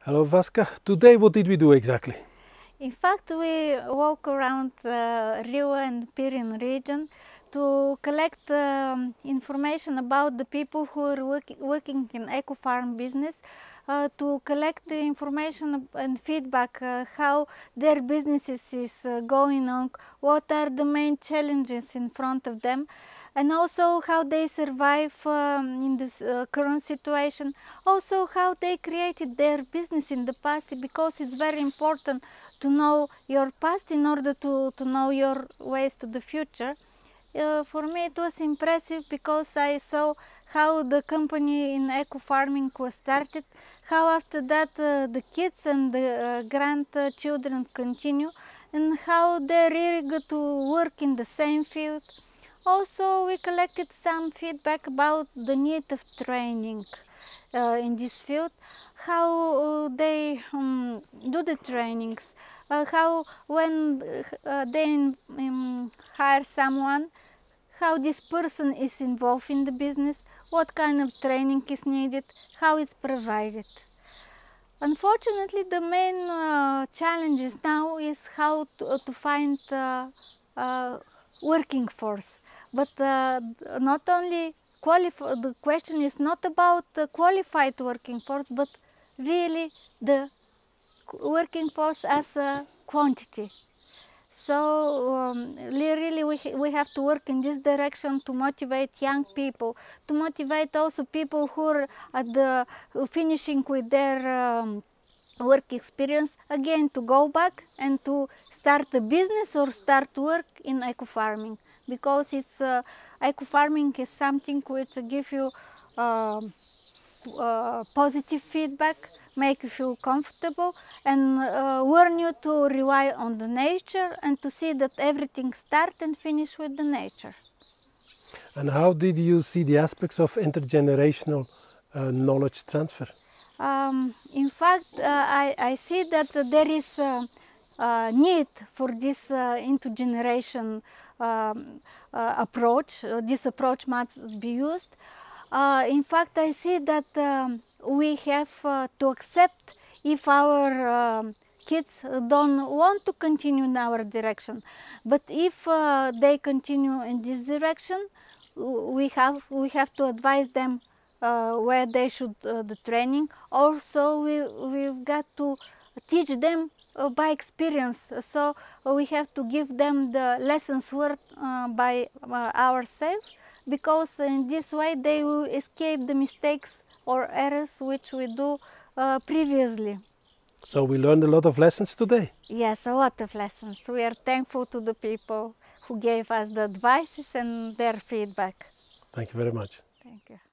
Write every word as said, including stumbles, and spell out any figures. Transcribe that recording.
Hello Vaska, today what did we do exactly? In fact, we walk around the Rio and Pirin region to collect um, information about the people who are work, working in eco-farm business, uh, to collect the information and feedback uh, how their businesses is uh, going on, what are the main challenges in front of them, and also how they survive um, in this uh, current situation, also how they created their business in the past, because it's very important to know your past in order to, to know your ways to the future. Uh, for me it was impressive because I saw how the company in eco-farming was started, how after that uh, the kids and the uh, grandchildren continue, and how they're really good to work in the same field. Also, we collected some feedback about the need of training uh, in this field, how uh, they um, do the trainings, uh, how when uh, they um, hire someone, how this person is involved in the business, what kind of training is needed, how it's provided. Unfortunately, the main uh, challenges now is how to, uh, to find uh, uh, working force. But uh, not only qualify, the question is not about the qualified working force, but really the working force as a quantity. So um, really we, we have to work in this direction to motivate young people, to motivate also people who are at the finishing with their um, work experience, again to go back and to start a business or start work in eco-farming, because it's uh, eco-farming is something which give you uh, uh, positive feedback, make you feel comfortable, and uh, warn you to rely on the nature and to see that everything starts and finish with the nature. And how did you see the aspects of intergenerational uh, knowledge transfer? Um, in fact, uh, I, I see that uh, there is a uh, uh, need for this uh, intergeneration um, uh, approach. Uh, this approach must be used. Uh, in fact, I see that um, we have uh, to accept if our um, kids don't want to continue in our direction. But if uh, they continue in this direction, we have, we have to advise them uh, where they should uh, the training. Also, we, we've got to teach them uh, by experience. So uh, we have to give them the lessons learned uh, by uh, ourselves, because in this way they will escape the mistakes or errors which we do uh, previously. So we learned a lot of lessons today. Yes, a lot of lessons. We are thankful to the people who gave us the advices and their feedback. Thank you very much. Thank you.